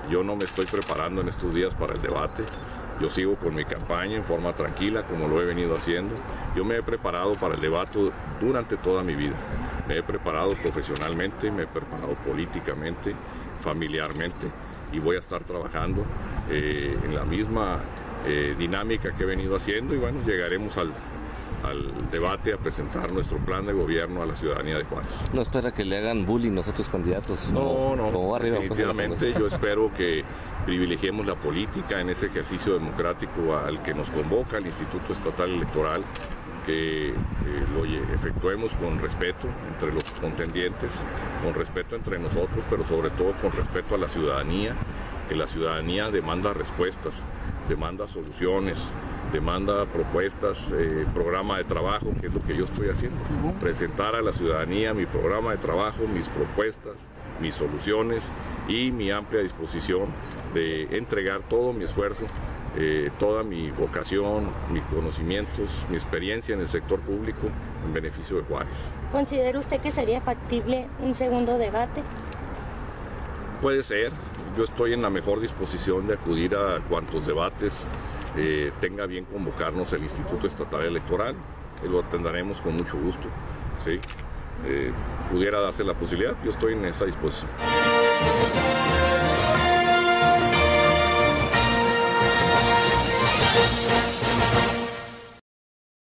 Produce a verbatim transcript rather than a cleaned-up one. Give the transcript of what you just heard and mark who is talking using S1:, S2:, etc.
S1: Yo no me estoy preparando en estos días para el debate. Yo sigo con mi campaña en forma tranquila, como lo he venido haciendo. Yo me he preparado para el debate durante toda mi vida. Me he preparado profesionalmente, me he preparado políticamente, familiarmente, y voy a estar trabajando eh, en la misma eh, dinámica que he venido haciendo, y bueno, llegaremos al, al debate a presentar nuestro plan de gobierno a la ciudadanía de Juárez.
S2: ¿No espera que le hagan bullying los otros candidatos?
S1: No, no,
S2: como arriba,
S1: definitivamente yo espero que privilegiemos la política en ese ejercicio democrático al que nos convoca el Instituto Estatal Electoral, que eh, lo efectuemos con respeto entre los contendientes, con respeto entre nosotros, pero sobre todo con respeto a la ciudadanía, que la ciudadanía demanda respuestas, demanda soluciones, demanda propuestas, eh, programa de trabajo, que es lo que yo estoy haciendo. Presentar a la ciudadanía mi programa de trabajo, mis propuestas, mis soluciones y mi amplia disposición de entregar todo mi esfuerzo, eh, toda mi vocación, mis conocimientos, mi experiencia en el sector público en beneficio de Juárez.
S3: ¿Considera usted que sería factible un segundo debate?
S1: Puede ser. Yo estoy en la mejor disposición de acudir a cuantos debates eh, tenga bien convocarnos el Instituto Estatal Electoral. Y lo atenderemos con mucho gusto. ¿Sí? Eh, pudiera darse la posibilidad, yo estoy en esa disposición.